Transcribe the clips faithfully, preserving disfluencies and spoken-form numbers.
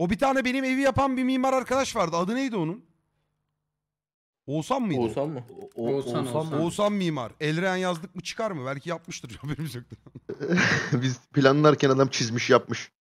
O bir tane benim evi yapan bir mimar arkadaş vardı. Adı neydi onun? Oğuzhan mıydı? Oğuzhan mı? O, Oğuzhan, Oğuzhan. Oğuzhan mimar. Elren yazdık mı çıkar mı? Belki yapmıştır. Haberimiz yoktu. Biz planlarken adam çizmiş yapmış.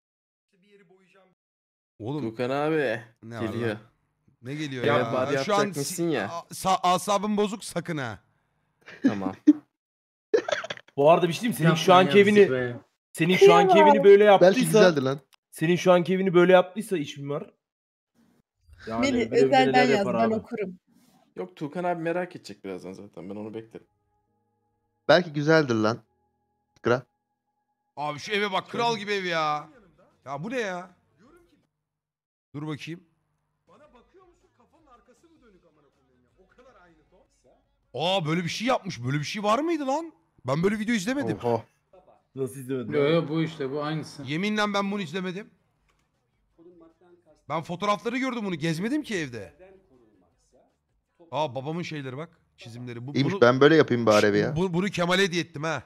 Oğlum. Tukan abi. Ne Geliyor. Lan? Ne geliyor ya? ya? Bari ya şu an ya. asabın bozuk sakın ha. Tamam. Bu arada bir şey diyeyim, senin şu anki evini be. Senin şu anki evini böyle yaptıysa belki güzeldi lan. Senin şu anki evini böyle yaptıysa iş mimar. Yani Melih özelden yaz ben abi. Okurum. Yok Tukan abi merak edecek birazdan zaten ben onu beklerim. Belki güzeldir lan. Kral. Abi şu eve bak kral gibi ev ya. Ya bu ne ya? Dur bakayım. Bana bakıyor musun? Kafanın arkası mı dönük amına koyayım ya? O kadar aynı ton. Aa böyle bir şey yapmış. Böyle bir şey var mıydı lan? Ben böyle video izlemedim. Oha. Nasıl izlemedin? Yo yo bu işte bu aynısı. Yeminle ben bunu izlemedim. Ben fotoğrafları gördüm bunu. Gezmedim ki evde. Aa babamın şeyleri bak. Çizimleri. Bu, İyiymiş bunu, ben böyle yapayım bari evi ya. Bu, bunu Kemal'e hediye ettim ha.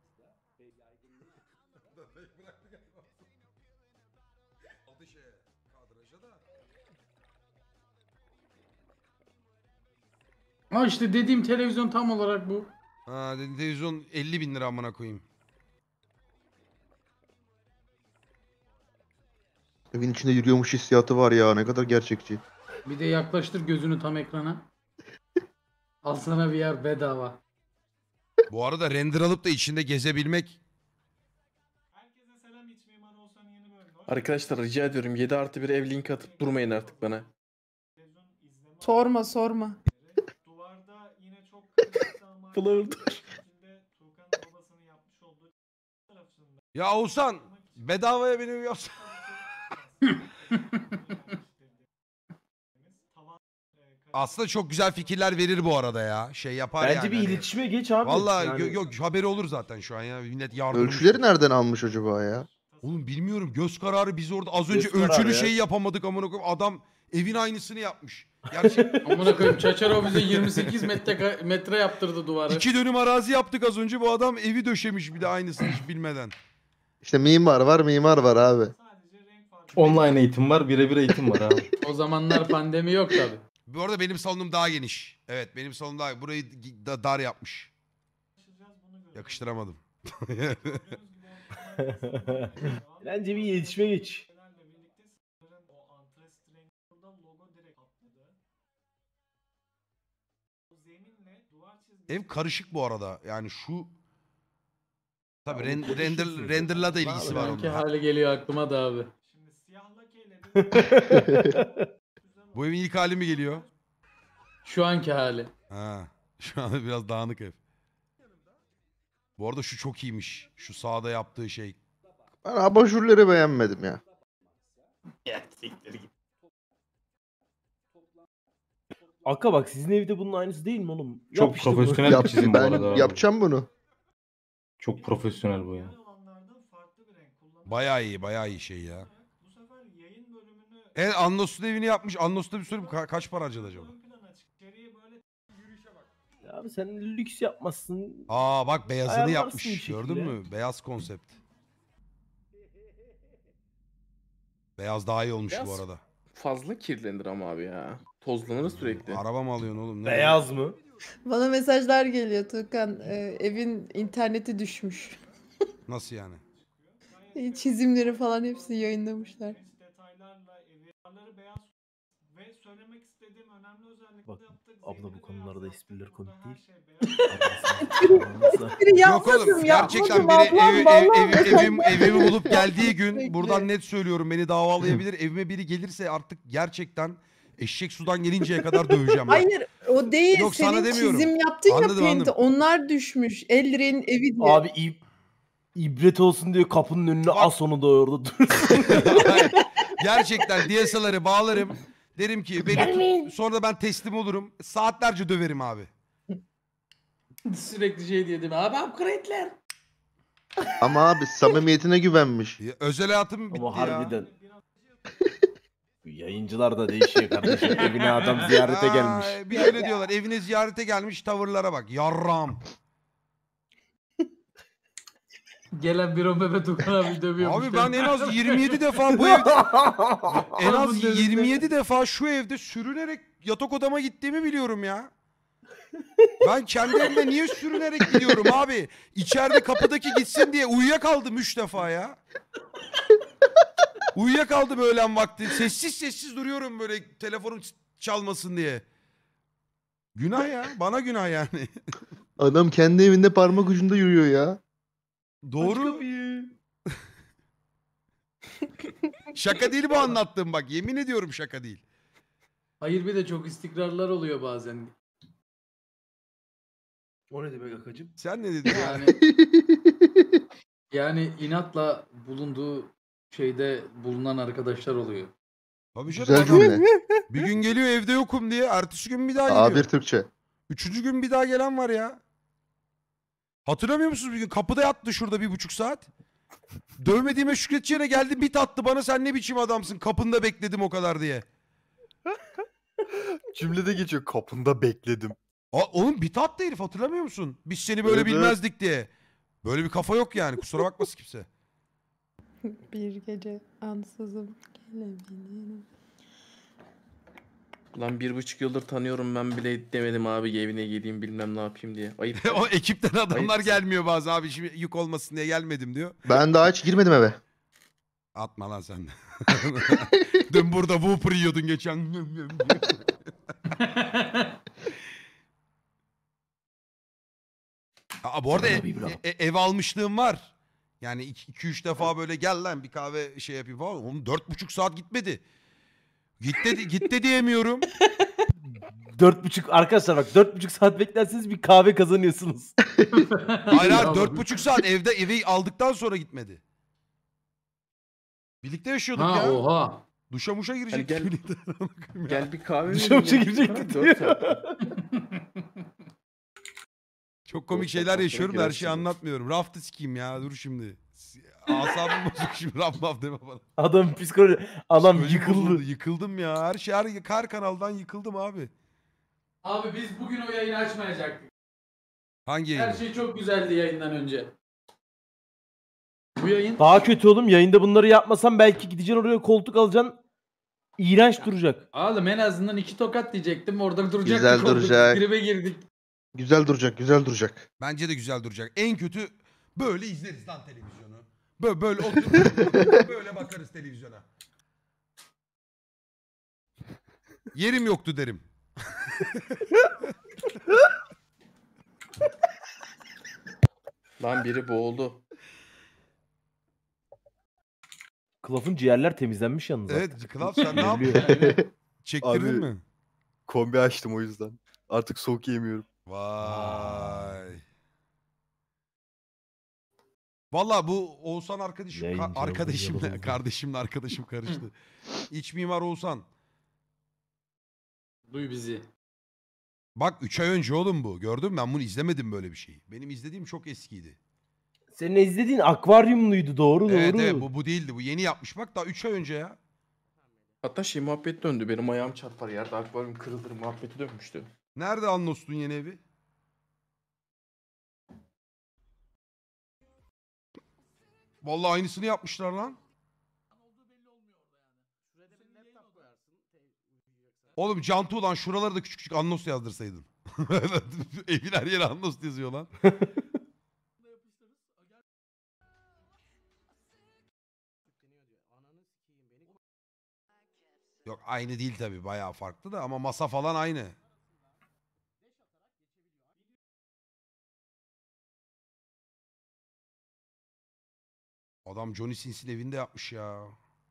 Ha işte dediğim televizyon tam olarak bu. Ha televizyon elli bin lira amına koyayım. Evin içinde yürüyormuş hissiyatı var ya, ne kadar gerçekçi. Bir de yaklaştır gözünü tam ekrana. Al sana bir yer bedava. Bu arada render alıp da içinde gezebilmek. Arkadaşlar rica ediyorum yedi artı bir ev link atıp durmayın artık bana. Sorma sorma. Flavor. Ya Oğuzhan bedavaya benim yapsın. Aslında çok güzel fikirler verir bu arada ya. Şey yapar Bence yani. Bence bir hani. iletişime geç abi. Vallahi yani... yok haberi olur zaten şu an ya. Millet yardım. Ölçüleri nereden almış acaba ya? Oğlum bilmiyorum. Göz kararı biz orada az önce göz ölçülü şeyi yapamadık amına koyayım. Adam evin aynısını yapmış. Gerçekten. Amına koyayım Çaçarov bize yirmi sekiz metre metre yaptırdı duvarı. İki dönüm arazi yaptık az önce. Bu adam evi döşemiş bir de aynısını hiç bilmeden. İşte mimar var, mimar var abi. Online eğitim var, birebir eğitim var abi. O zamanlar pandemi yok tabi. Bu arada benim salonum daha geniş. Evet benim salonum daha burayı da dar yapmış. Yakıştıramadım. Bence bir iletişime geç. Ev karışık bu arada. Yani şu tabii rend render renderla da ilgisi var onun. hali geliyor aklıma da abi. Bu evin ilk hali mi geliyor? Şu anki hali. Ha. Şu an biraz dağınık ev. Bu arada şu çok iyiymiş. Şu sağda yaptığı şey. Ben abajurları beğenmedim ya. Aka bak sizin evde bunun aynısı değil mi oğlum? Çok Yap işte profesyonel Yap, bir çizim bu ben arada. yapacağım bunu. Çok profesyonel bu ya. Bayağı iyi, bayağı iyi şey ya. Evet, Annos'un evini yapmış. Annos'ta bir soru ka kaç para harcadı acaba? Ya abi sen lüks yapmazsın. Aa bak beyazını Ayarlarsın yapmış. Gördün mü? Beyaz konsept. Beyaz daha iyi olmuş Beyaz bu arada. Fazla kirlenir ama abi ya. Tozlanır sürekli. Araba mı alıyorsun oğlum? Ne Beyaz mı? Bana mesajlar geliyor Tuğkan. E, evin interneti düşmüş. Nasıl yani? Çizimleri falan hepsini yayınlamışlar. Bak abla bu konularda espriler komik değil. Yok oğlum gerçekten biri ev, ev, ev, evim, evimi bulup geldiği gün buradan net söylüyorum beni davalayabilir. Evime biri gelirse artık gerçekten eşek sudan gelinceye kadar döveceğim. Ben. Hayır o değil. Yok, senin sana demiyorum. çizim yaptın Anladım, ya Paint'e. Onlar düşmüş. Eldirenin evi diye. Abi ib ibret olsun diye kapının önüne as onu da orada dur. Gerçekten D S L R'ı bağlarım. Derim ki beni sonra da ben teslim olurum. Saatlerce döverim abi. Sürekli şey diye değil mi? Abi upgrade'ler. Ama abi samimiyetine güvenmiş. Ya, özel hayatım bitti Ama ya. harbiden. Yayıncılar da değişiyor kardeşim. Evine adam ziyarete gelmiş. Aa, bir öyle diyorlar. Evine ziyarete gelmiş tavırlara bak. Yarram. Gelen bir o Mehmet Okan abi dövüyormuş. Abi ben en az yirmi yedi defa bu evde en az yirmi yedi defa şu evde sürünerek yatak odama gittiğimi biliyorum ya. Ben kendi evimde niye sürünerek gidiyorum abi? İçeride kapıdaki gitsin diye uyuyakaldım üç defa ya. Uyuyakaldım öğlen vakti. Sessiz sessiz duruyorum böyle telefonum çalmasın diye. Günah ya. Bana günah yani. Adam kendi evinde parmak ucunda yürüyor ya. Doğru. Şaka değil bu anlattığım bak. Yemin ediyorum şaka değil. Hayır bir de çok istikrarlar oluyor bazen. O ne demek Akacım? Sen ne dedin? Yani yani inatla bulunduğu şeyde bulunan arkadaşlar oluyor. Tabii canım, Güzel adam cümle. bir gün geliyor evde yokum diye. Ertesi gün bir daha geliyor. A bir Türkçe. Üçüncü gün bir daha gelen var ya. Hatırlamıyor musunuz bir gün? Kapıda yattı şurada bir buçuk saat. Dövmediğime şükredeceğine geldi bit attı bana, sen ne biçim adamsın kapında bekledim o kadar diye. Cümlede geçiyor. Kapında bekledim. Aa, oğlum bit attı herif, hatırlamıyor musun? Biz seni böyle Evet, evet. bilmezdik diye. Böyle bir kafa yok yani, kusura bakmasın kimse. Bir gece ansızım gelebilirim. Lan bir buçuk yıldır tanıyorum ben bile demedim abi evine geleyim bilmem ne yapayım diye. Ayıp. O ekipten adamlar Ayıp. gelmiyor bazı, abi şimdi yük olmasın diye gelmedim diyor. Ben daha hiç girmedim eve. Atma lan sen de. Dün burada Whopper yiyordun geçen. Aa, bu arada e- e- ev almışlığım var. Yani iki üç defa böyle gel lan bir kahve şey yapayım falan. Oğlum dört buçuk saat gitmedi. Gitti gitti diyemiyorum. Dört buçuk arkadaşlar bak dört buçuk saat beklerseniz bir kahve kazanıyorsunuz. Hayır hayır dört buçuk saat evde evi aldıktan sonra gitmedi. Birlikte yaşıyorduk Ha ya. oha. Duşa muşa girecektik Hani gel- birlikte. Gel bir kahve Dışarı vereyim ya. girecektik Dört diyor. saat. Çok komik Dört şeyler saat yaşıyorum da sonra her şeyi girersin. anlatmıyorum. Raftı sikeyim ya, dur şimdi. Asabım bozuk şimdi, raf raf deme bana. Adam psikoloji adam Psikolojim yıkıldı. bozuldu, yıkıldım ya. Her şey her, her kanaldan yıkıldım abi. Abi biz bugün o yayını açmayacaktık. Hangi Her yayın? şey çok güzeldi yayından önce. Bu yayın Daha kötü oğlum yayında bunları yapmasam belki gideceksin oraya koltuk alacaksın. İğrenç duracak. Oğlum en azından iki tokat diyecektim. Orada duracaktık. Güzel orada. duracak. Tribe girdik. Güzel duracak, güzel duracak. Bence de güzel duracak. En kötü böyle izleriz lan televizyonu. Böyle böyle oturup böyle bakarız televizyona. Yerim yoktu derim. Lan biri boğuldu. Klaf'ın ciğerler temizlenmiş yalnız. Evet Klav sen ne yaptın? Biliyor. Çektirdin Abi- mi? Kombi açtım o yüzden. Artık soğuk yemiyorum. Vay. Valla bu Oğuzhan arkadaşım, Yayıncı ka- arkadaşımla, oldu. kardeşimle arkadaşım karıştı. İç mimar Oğuzhan. Duy bizi. Bak üç ay önce oğlum bu. Gördün mü? Ben bunu izlemedim böyle bir şeyi. Benim izlediğim çok eskiydi. Senin izlediğin akvaryumluydu doğru Evet doğru. evet bu, bu değildi. Bu yeni yapmış. Bak daha üç ay önce ya. Hatta şey muhabbet döndü. Benim ayağım çarpar yerde akvaryum kırılır muhabbeti dönmüştü. Nerede Anlos'un yeni evi? Vallahi aynısını yapmışlar lan. Oğlum Cantu ulan şuraları da küçük küçük Annos yazdırsaydın. Evin her yeri Annos yazıyor lan. Yok aynı değil tabii, bayağı farklı da ama masa falan aynı. Adam Johnny Sins'in evinde yapmış ya.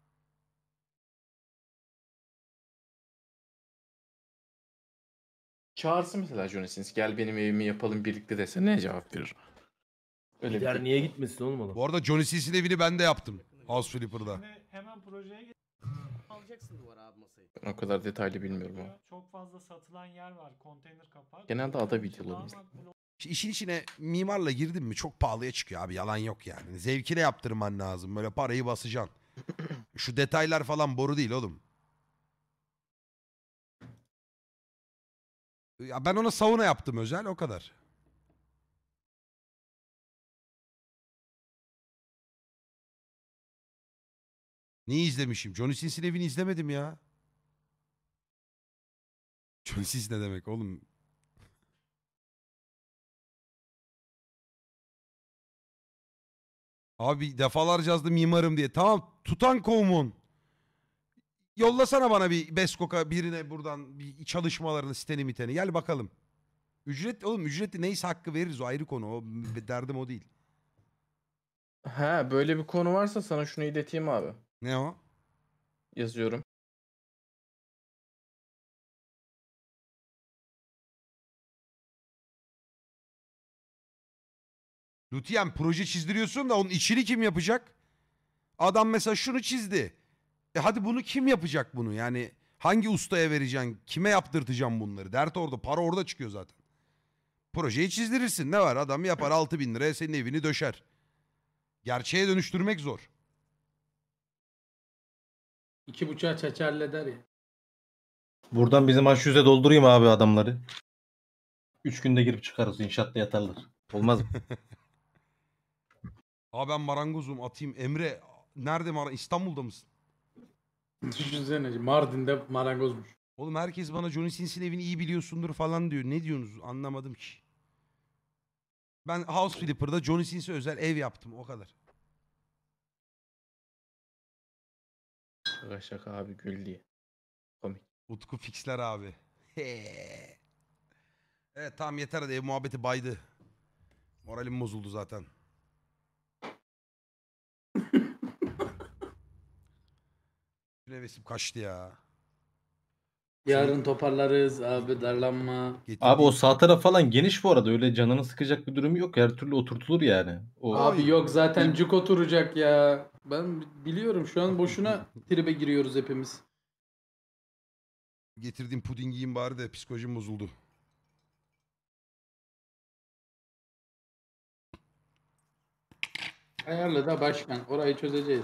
Çağırsın mesela Johnny Sins gel benim evimi yapalım birlikte dese ne cevap verir? Öyle bir Gider şey. niye gitmesin oğlum adam? Bu arada Johnny Sins'in evini ben de yaptım. House Flipper'da. Hemen projeye geç. Alacaksın duvara abi masayı. Ben o kadar detaylı bilmiyorum ama. Çok fazla satılan yer var. Konteyner kapak. Genelde ada videolarını Daha izliyorum. makbul İşin içine mimarla girdin mi çok pahalıya çıkıyor abi, yalan yok yani. Zevkine yaptırman lazım, böyle parayı basacaksın. Şu detaylar falan boru değil oğlum. Ya ben ona sauna yaptım özel, o kadar. Neyi izlemişim? Johnny Sins'in evini izlemedim ya. Johnny Sins ne demek oğlum? Abi defalarca yazdım mimarım diye. Tamam Tutankamon'un. Yollasana bana bir Beskok'a birine buradan bir çalışmalarını siteni miteni. Gel bakalım. Ücret oğlum ücretli neyse hakkı veririz o ayrı konu. O derdim o değil. Ha böyle bir konu varsa sana şunu ileteyim abi. Ne o? Yazıyorum. Lütyen proje çizdiriyorsun da onun içini kim yapacak? Adam mesela şunu çizdi. E hadi bunu kim yapacak bunu? Yani hangi ustaya vereceksin? Kime yaptırtacaksın bunları? Dert orada. Para orada çıkıyor zaten. Projeyi çizdirirsin. Ne var? Adam yapar altı bin liraya senin evini döşer. Gerçeğe dönüştürmek zor. İki buçuğa çaça halleder ya. Buradan bizim H yüze doldurayım abi adamları. Üç günde girip çıkarız. İnşaatta yatarlar. Olmaz mı? Aa ben marangozum atayım. Emre nerede mara? İstanbul'da mısın? Düşünsene Mardin'de marangozmuş. Oğlum herkes bana Johnny Sins'in evini iyi biliyorsundur falan diyor. Ne diyorsunuz? Anlamadım ki. Ben House Flipper'da Johnny Sins'e özel ev yaptım. O kadar. Şaka şaka abi gül diye. Komik. Utku fixler abi. Evet tamam yeter hadi ev muhabbeti baydı. Moralim bozuldu zaten. Hevesim kaçtı ya. Yarın toparlarız abi, darlanma. Getirdiğim- Abi o sağ taraf falan geniş bu arada. Öyle canını sıkacak bir durum yok. Her türlü oturtulur yani. O... Abi yok zaten cuk oturacak ya. Ben biliyorum şu an boşuna tribe giriyoruz hepimiz. Getirdiğim puding yiyeyim bari de psikolojim bozuldu. Ayarlı da başkan. Orayı çözeceğiz.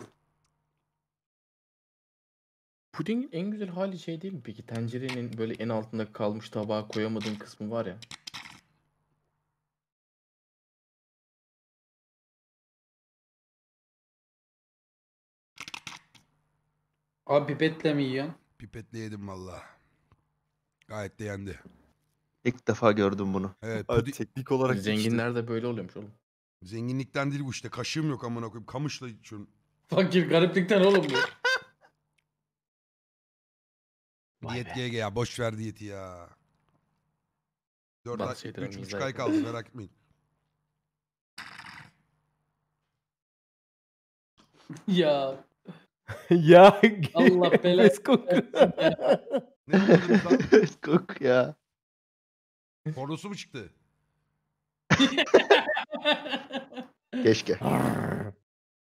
Pudingin en güzel hali şey değil mi peki? Tencerenin böyle en altında kalmış tabağa koyamadığın kısmı var ya. Abi pipetle mi yiyorsun? Pipetle yedim valla. Gayet de yendi. İlk defa gördüm bunu. Evet Abi pudi- teknik olarak işte. Zenginler de böyle oluyormuş oğlum. zenginlikten değil bu işte. Kaşığım yok amına koyayım. Kamışla içiyorum. Fakir gariplikten oğlum bu. Vay Diyet be. G G ya. Boş ver diyeti ya. Dört Bazı ay, şeylere üç buçuk mizah ay yapalım. kaldı merak etmeyin. Ya Ya Allah belanı Beskok. Ne yapıyordunuz lan? Kok ya. Pornosu mu çıktı? Keşke.